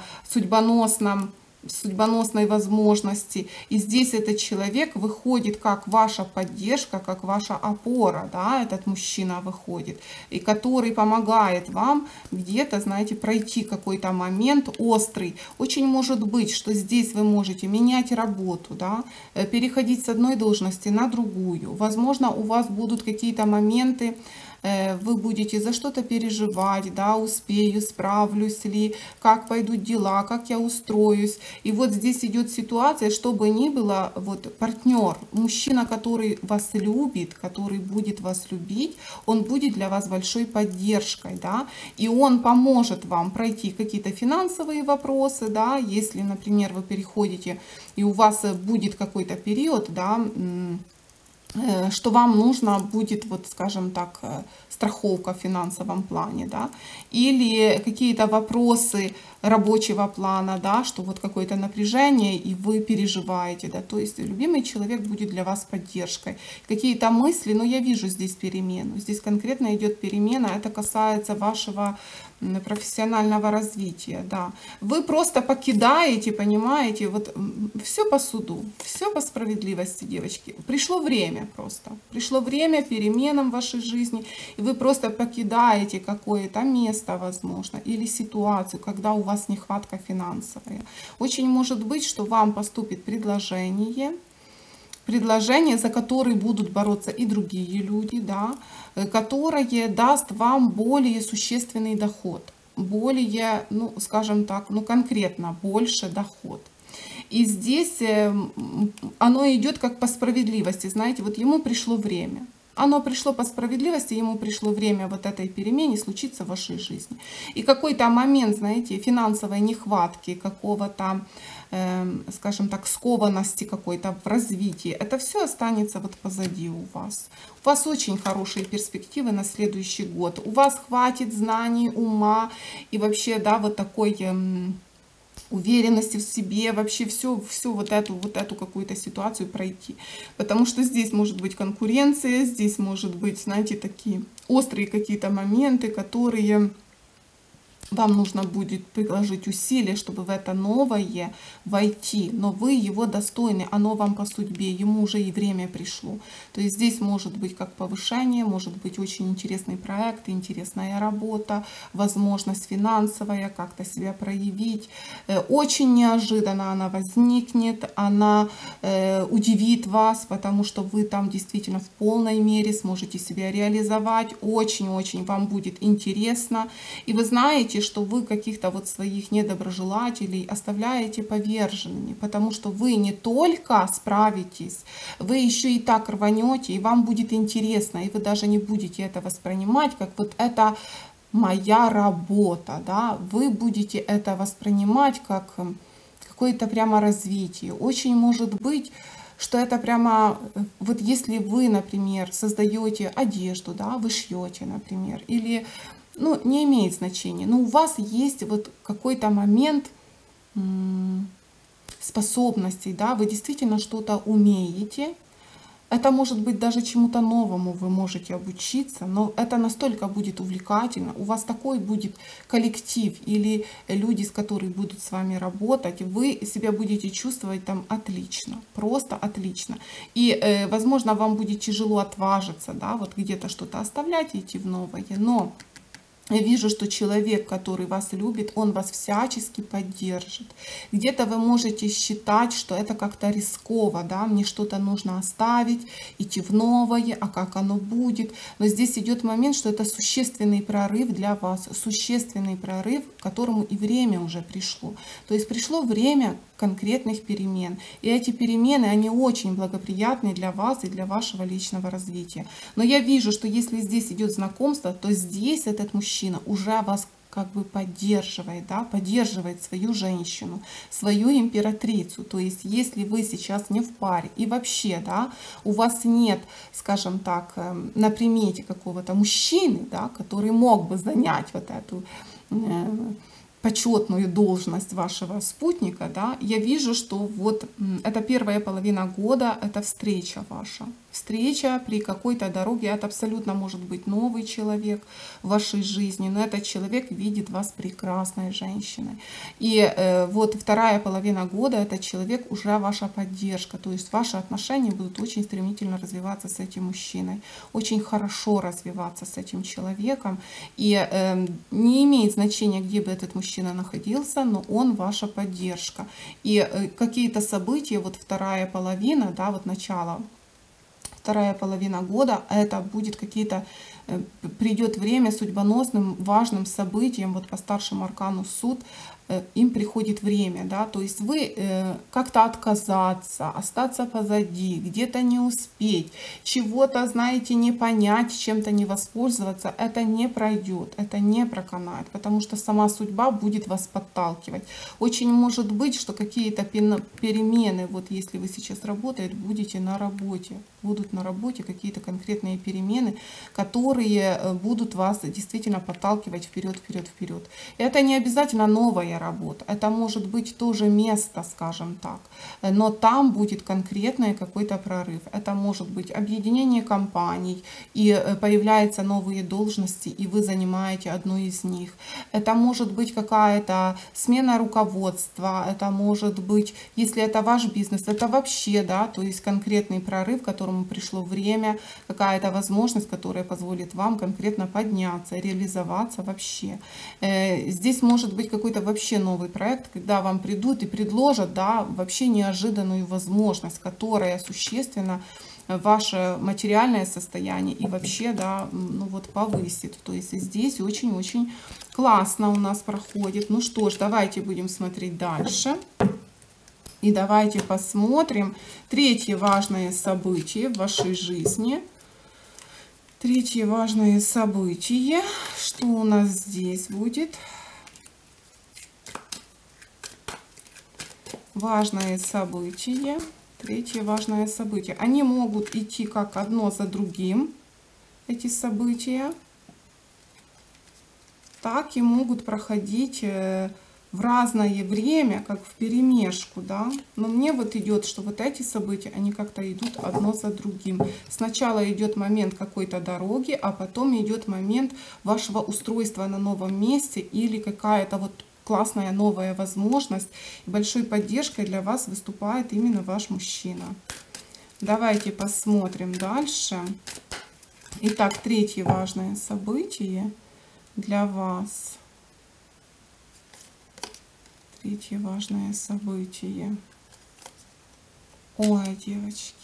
судьбоносной возможности. И здесь этот человек выходит как ваша поддержка, как ваша опора, да, этот мужчина выходит, и который помогает вам где-то, знаете, пройти какой-то момент острый. Очень может быть, что здесь вы можете менять работу, да, переходить с одной должности на другую. Возможно, у вас будут какие-то моменты, вы будете за что-то переживать, да, успею, справлюсь ли, как пойдут дела, как я устроюсь. И вот здесь идет ситуация, чтобы ни было, вот партнер, мужчина, который вас любит, который будет вас любить, он будет для вас большой поддержкой, да, и он поможет вам пройти какие-то финансовые вопросы, да, если, например, вы переходите, и у вас будет какой-то период, да, что вам нужно будет, вот скажем так, страховка в финансовом плане, да, или какие-то вопросы рабочего плана, да, что вот какое-то напряжение, и вы переживаете, да, то есть любимый человек будет для вас поддержкой. Какие-то мысли, но я вижу здесь перемену, здесь конкретно идет перемена, это касается вашего профессионального развития, да. Вы просто покидаете, понимаете, вот все по суду, все по справедливости, девочки. Пришло время просто, пришло время переменам в вашей жизни, и вы просто покидаете какое-то место, возможно, или ситуацию, когда у вас нехватка финансовая. Очень может быть, что вам поступит предложение, за которые будут бороться и другие люди, да, которое даст вам более существенный доход, более, ну, скажем так, ну, конкретно больше доход. И здесь оно идет как по справедливости, знаете, вот ему пришло время. Оно пришло по справедливости, ему пришло время вот этой перемене случиться в вашей жизни. И какой-то момент, знаете, финансовой нехватки, какого-то, скажем так, скованности какой-то в развитии, это все останется вот позади у вас. У вас очень хорошие перспективы на следующий год. У вас хватит знаний, ума и вообще, да, вот такой уверенности в себе, вообще всю вот эту какую-то ситуацию пройти. Потому что здесь может быть конкуренция, здесь может быть, знаете, такие острые какие-то моменты, которые вам нужно будет приложить усилия, чтобы в это новое войти, но вы его достойны, оно вам по судьбе, ему уже и время пришло. То есть здесь может быть как повышение, может быть очень интересный проект, интересная работа, возможность финансовая, как-то себя проявить. Очень неожиданно она возникнет, она удивит вас, потому что вы там действительно в полной мере сможете себя реализовать, очень-очень вам будет интересно. И вы знаете, что вы каких-то вот своих недоброжелателей оставляете поверженными, потому что вы не только справитесь, вы еще и так рванете, и вам будет интересно, и вы даже не будете это воспринимать как вот это моя работа, да, вы будете это воспринимать как какое-то прямо развитие. Очень может быть, что это прямо, вот если вы, например, создаете одежду, да, вы шьете, например, или, ну, не имеет значения, но у вас есть вот какой-то момент способностей, да, вы действительно что-то умеете. Это может быть даже чему-то новому вы можете обучиться, но это настолько будет увлекательно, у вас такой будет коллектив или люди, с которыми будут с вами работать, вы себя будете чувствовать там отлично, просто отлично. И, возможно, вам будет тяжело отважиться, да, вот где-то что-то оставлять и идти в новое, но я вижу, что человек, который вас любит, он вас всячески поддержит. Где-то вы можете считать, что это как-то рисково, да, мне что-то нужно оставить, идти в новое, а как оно будет. Но здесь идет момент, что это существенный прорыв для вас, существенный прорыв, к которому и время уже пришло. То есть пришло время конкретных перемен. И эти перемены, они очень благоприятны для вас и для вашего личного развития. Но я вижу, что если здесь идет знакомство, то здесь этот мужчина уже вас как бы поддерживает, да, поддерживает свою женщину, свою императрицу. То есть если вы сейчас не в паре и вообще, да, у вас нет, скажем так, на примете какого-то мужчины, да, который мог бы занять вот эту почетную должность вашего спутника, да, я вижу, что вот это первая половина года, это встреча ваша. Встреча при какой-то дороге, это абсолютно может быть новый человек в вашей жизни, но этот человек видит вас прекрасной женщиной. И вот вторая половина года, этот человек уже ваша поддержка, то есть ваши отношения будут очень стремительно развиваться с этим мужчиной, очень хорошо развиваться с этим человеком. И не имеет значения, где бы этот мужчина находился, но он ваша поддержка. И какие-то события, вот вторая половина, да, вот начало, вторая половина года, это будет какие-то, придет время судьбоносным, важным событиям, вот по старшему аркану суд, им приходит время, да, то есть вы как-то отказаться, остаться позади, где-то не успеть, чего-то, знаете, не понять, чем-то не воспользоваться, это не пройдет, это не проканает, потому что сама судьба будет вас подталкивать. Очень может быть, что какие-то перемены, вот если вы сейчас работаете, будете на работе, будут на работе какие-то конкретные перемены, которые будут вас действительно подталкивать вперед, вперед, вперед. Это не обязательно новая работа, это может быть тоже место, скажем так, но там будет конкретный какой-то прорыв. Это может быть объединение компаний, и появляются новые должности, и вы занимаете одну из них. Это может быть какая-то смена руководства, это может быть, если это ваш бизнес, это вообще, да, то есть конкретный прорыв, к которому пришло время, какая-то возможность, которая позволит вам конкретно подняться, реализоваться вообще. Здесь может быть какой-то вообще новый проект, когда вам придут и предложат, да, вообще неожиданную возможность, которая существенно ваше материальное состояние и вообще, да, ну вот повысит. То есть здесь очень-очень классно у нас проходит. Ну что ж, давайте будем смотреть дальше. И давайте посмотрим третье важное событие в вашей жизни. Третье важное событие. Что у нас здесь будет? Важное событие. Третье важное событие. Они могут идти как одно за другим, эти события, так и могут проходить в разное время, как вперемешку, да. Но мне вот идет, что вот эти события, они как-то идут одно за другим. Сначала идет момент какой-то дороги, а потом идет момент вашего устройства на новом месте или какая-то вот классная новая возможность. Большой поддержкой для вас выступает именно ваш мужчина. Давайте посмотрим дальше. Итак, третье важное событие для вас. Третье важное событие. Ой, девочки.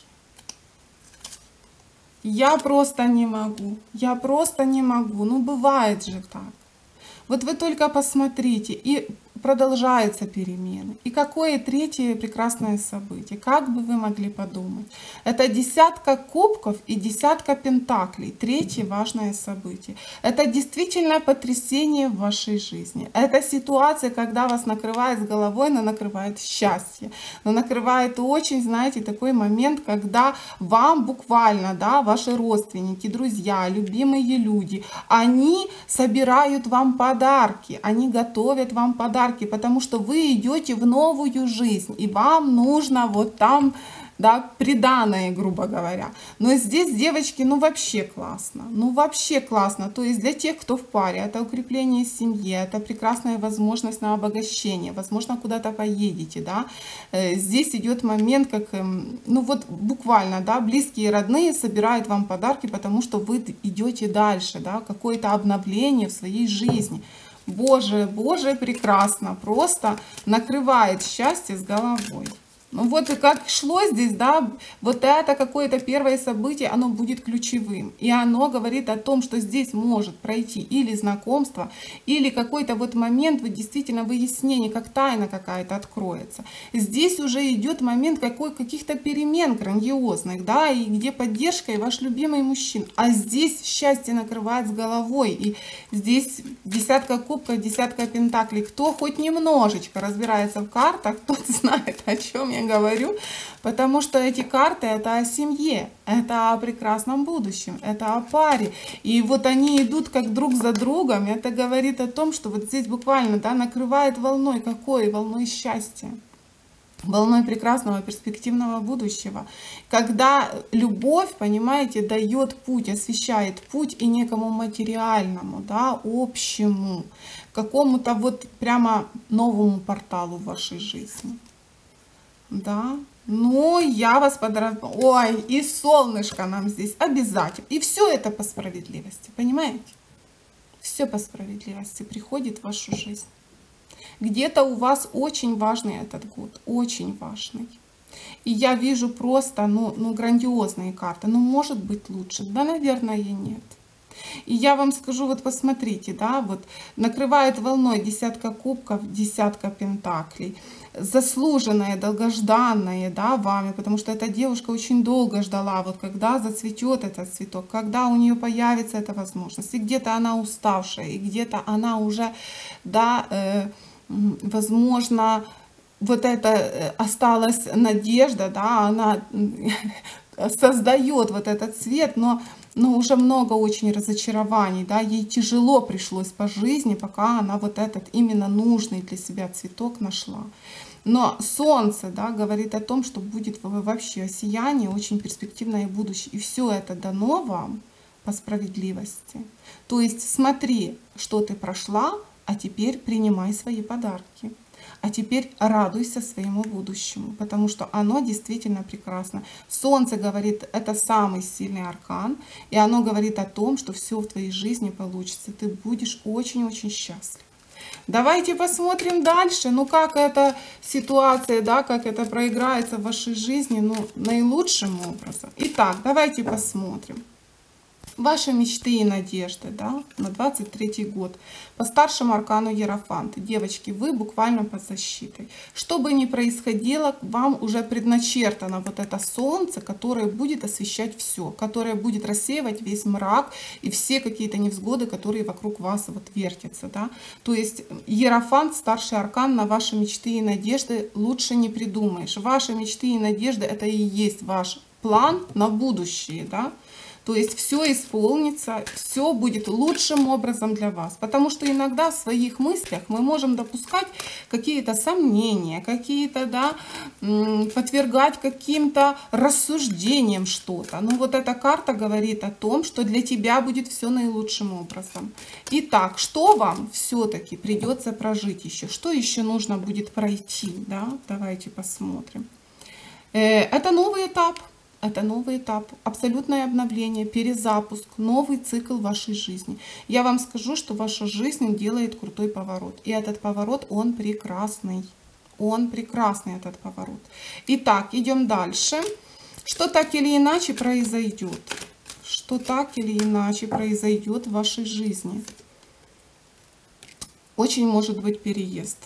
Я просто не могу. Я просто не могу. Ну, бывает же так. Вот вы только посмотрите. И продолжаются перемены. И какое третье прекрасное событие? Как бы вы могли подумать? Это 10 кубков и 10 пентаклей. Третье важное событие. Это действительно потрясение в вашей жизни. Это ситуация, когда вас накрывает с головой, но накрывает счастье. Но накрывает очень, знаете, такой момент, когда вам буквально, да, ваши родственники, друзья, любимые люди, они собирают вам подарки, они готовят вам подарки, потому что вы идете в новую жизнь, и вам нужно вот там, да, приданое, грубо говоря. Но здесь, девочки, ну вообще классно, ну вообще классно. То есть для тех, кто в паре, это укрепление семьи, это прекрасная возможность на обогащение, возможно, куда-то поедете, да. Здесь идет момент, как, ну вот буквально, да, близкие и родные собирают вам подарки, потому что вы идете дальше, да, какое-то обновление в своей жизни. Боже, Боже, прекрасно, просто накрывает счастье с головой. Ну вот и как шло здесь, да, вот это какое-то первое событие, оно будет ключевым. И оно говорит о том, что здесь может пройти или знакомство, или какой-то вот момент вот действительно выяснения, как тайна какая-то откроется. Здесь уже идет момент каких-то перемен грандиозных, да, и где поддержка и ваш любимый мужчина. А здесь счастье накрывает с головой. И здесь 10 кубков, 10 пентаклей. Кто хоть немножечко разбирается в картах, тот знает, о чем я говорю, потому что эти карты это о семье, это о прекрасном будущем, это о паре. И вот они идут как друг за другом. Это говорит о том, что вот здесь буквально, да, накрывает волной. Какой? Волной счастья. Волной прекрасного перспективного будущего. Когда любовь, понимаете, дает путь, освещает путь и некому материальному, да, общему, какому-то вот прямо новому порталу в вашей жизни. Да, но я вас поздравляю. Ой, и солнышко нам здесь обязательно. И все это по справедливости, понимаете? Все по справедливости приходит в вашу жизнь. Где-то у вас очень важный этот год, очень важный. И я вижу просто, ну грандиозные карты. Ну, может быть лучше? Да, наверное, нет. И я вам скажу, вот посмотрите, да, вот накрывает волной 10 кубков, 10 пентаклей. Заслуженное, долгожданное, да, вами, потому что эта девушка очень долго ждала, вот когда зацветет этот цветок, когда у нее появится эта возможность. И где-то она уставшая, и где-то она уже, да, возможно, вот это осталась надежда, да, она создает вот этот цвет, но уже много очень разочарований, да, ей тяжело пришлось по жизни, пока она вот этот именно нужный для себя цветок нашла. Но солнце, да, говорит о том, что будет вообще сияние, очень перспективное будущее. И все это дано вам по справедливости. То есть смотри, что ты прошла, а теперь принимай свои подарки. А теперь радуйся своему будущему, потому что оно действительно прекрасно. Солнце говорит, это самый сильный аркан, и оно говорит о том, что все в твоей жизни получится. Ты будешь очень-очень счастлив. Давайте посмотрим дальше, ну как эта ситуация, да, как это проиграется в вашей жизни, ну наилучшим образом. Итак, давайте посмотрим. Ваши мечты и надежды, да, на 23 год. По старшему аркану Иерофант. Девочки, вы буквально под защитой. Что бы ни происходило, вам уже предначертано вот это солнце, которое будет освещать все, которое будет рассеивать весь мрак и все какие-то невзгоды, которые вокруг вас вот вертятся. Да? То есть Иерофант, старший аркан, на ваши мечты и надежды лучше не придумаешь. Ваши мечты и надежды — это и есть ваш план на будущее, да? То есть все исполнится, все будет лучшим образом для вас. Потому что иногда в своих мыслях мы можем допускать какие-то сомнения, какие-то, да, подвергать каким-то рассуждениям что-то. Но вот эта карта говорит о том, что для тебя будет все наилучшим образом. Итак, что вам все-таки придется прожить еще? Что еще нужно будет пройти? Да? Давайте посмотрим. Это новый этап. Это новый этап, абсолютное обновление, перезапуск, новый цикл вашей жизни. Я вам скажу, что ваша жизнь делает крутой поворот. И этот поворот, он прекрасный. Он прекрасный, этот поворот. Итак, идем дальше. Что так или иначе произойдет? Что так или иначе произойдет в вашей жизни? Очень может быть переезд.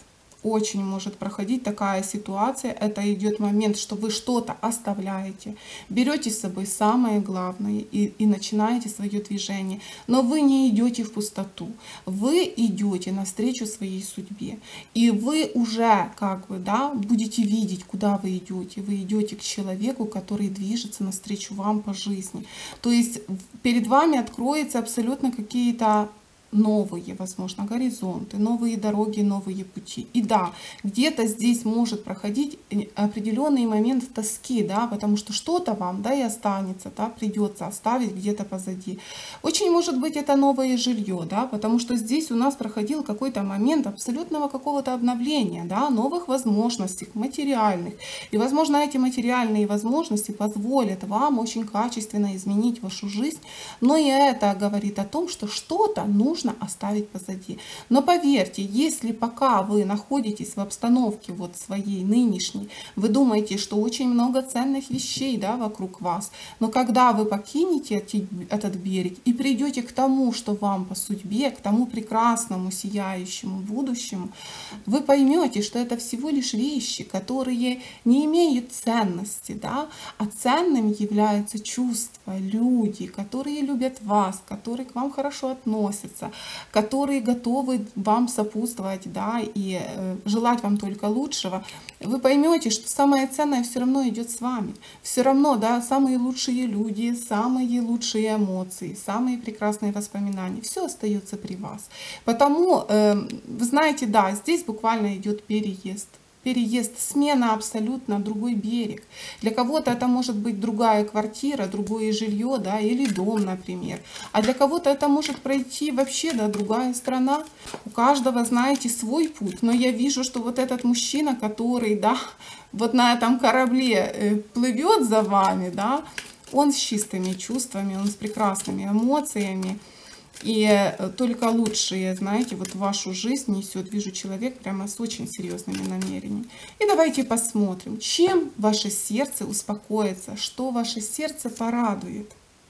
очень может проходить такая ситуация. Это идет момент, что вы что-то оставляете, берете с собой самое главное и начинаете свое движение. Но вы не идете в пустоту, вы идете навстречу своей судьбе. И вы уже как бы, да, будете видеть, куда вы идете. Вы идете к человеку, который движется навстречу вам по жизни. То есть перед вами откроются абсолютно какие-то новые, возможно, горизонты, новые дороги, новые пути. И да, где-то здесь может проходить определенный момент тоски, да, потому что что-то вам, да, и останется, да, придется оставить где-то позади. Очень может быть это новое жилье, да, потому что здесь у нас проходил какой-то момент абсолютного какого-то обновления, да, новых возможностей материальных. И, возможно, эти материальные возможности позволят вам очень качественно изменить вашу жизнь, но и это говорит о том, что что-то нужно оставить позади. Но поверьте, если пока вы находитесь в обстановке вот своей нынешней, вы думаете, что очень много ценных вещей, да, вокруг вас, но когда вы покинете этот берег и придете к тому, что вам по судьбе, к тому прекрасному, сияющему будущему, вы поймете, что это всего лишь вещи, которые не имеют ценности, да, а ценным являются чувства, люди, которые любят вас, которые к вам хорошо относятся, которые готовы вам сопутствовать, да, и желать вам только лучшего, вы поймете, что самое ценное все равно идет с вами. Все равно, да, самые лучшие люди, самые лучшие эмоции, самые прекрасные воспоминания, все остается при вас. Потому, вы знаете, да, здесь буквально идет переезд. Переезд, смена абсолютно другой берег. Для кого-то это может быть другая квартира, другое жилье, да, или дом, например. А для кого-то это может пройти вообще, да, другая страна. У каждого, знаете, свой путь. Но я вижу, что вот этот мужчина, который, да, вот на этом корабле плывет за вами, да, он с чистыми чувствами, он с прекрасными эмоциями. И только лучшее, знаете, вот в вашу жизнь несет, вижу, человек прямо с очень серьезными намерениями. И давайте посмотрим, чем ваше сердце успокоится, что ваше сердце порадует.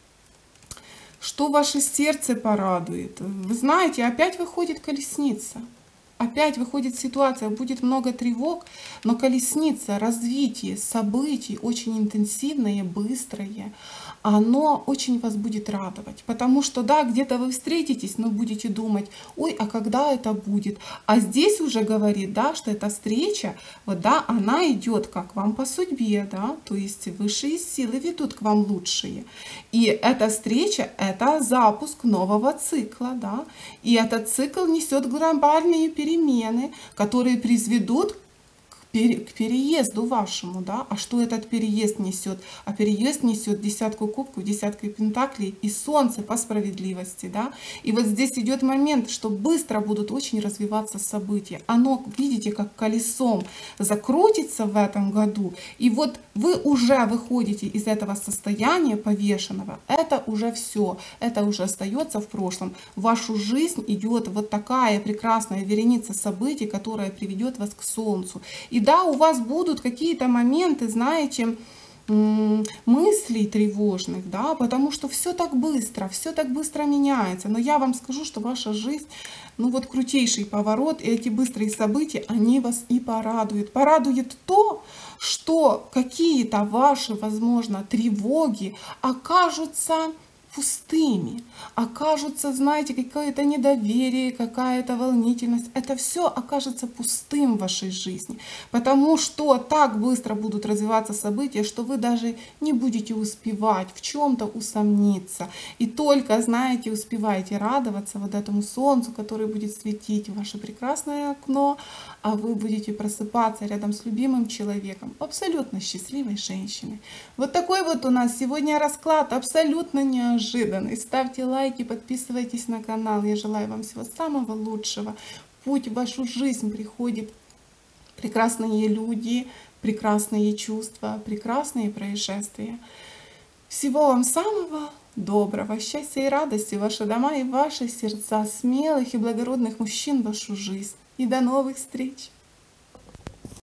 Что ваше сердце порадует? Вы знаете, опять выходит колесница. Опять выходит ситуация, будет много тревог, но колесница, развитие событий очень интенсивное, быстрое, оно очень вас будет радовать. Потому что, да, где-то вы встретитесь, но будете думать, ой, а когда это будет? А здесь уже говорит, да, что эта встреча, вот, да, она идет как вам по судьбе, да, то есть высшие силы ведут к вам лучшие. И эта встреча, это запуск нового цикла, да, и этот цикл несет глобальные перемены, которые приведут к переезду вашему, да, а что этот переезд несет? А переезд несет десятку кубков, десятку пентаклей и солнце по справедливости, да, и вот здесь идет момент, что быстро будут очень развиваться события, оно, видите, как колесом закрутится в этом году, и вот вы уже выходите из этого состояния повешенного, это уже все, это уже остается в прошлом, в вашу жизнь идет вот такая прекрасная вереница событий, которая приведет вас к солнцу. И да, у вас будут какие-то моменты, знаете, мыслей тревожных, да, потому что все так быстро меняется. Но я вам скажу, что ваша жизнь, ну вот крутейший поворот, и эти быстрые события, они вас и порадуют. Порадует то, что какие-то ваши, возможно, тревоги окажутся пустыми, окажутся, знаете, какое-то недоверие, какая-то волнительность. Это все окажется пустым в вашей жизни, потому что так быстро будут развиваться события, что вы даже не будете успевать в чем-то усомниться. И только, знаете, успеваете радоваться вот этому солнцу, который будет светить в ваше прекрасное окно, а вы будете просыпаться рядом с любимым человеком, абсолютно счастливой женщиной. Вот такой вот у нас сегодня расклад, абсолютно неожиданный. Ставьте лайки, подписывайтесь на канал. Я желаю вам всего самого лучшего. Путь в вашу жизнь приходит прекрасные люди, прекрасные чувства, прекрасные происшествия. Всего вам самого доброго, счастья и радости в ваши дома и в ваши сердца, смелых и благородных мужчин в вашу жизнь. И до новых встреч!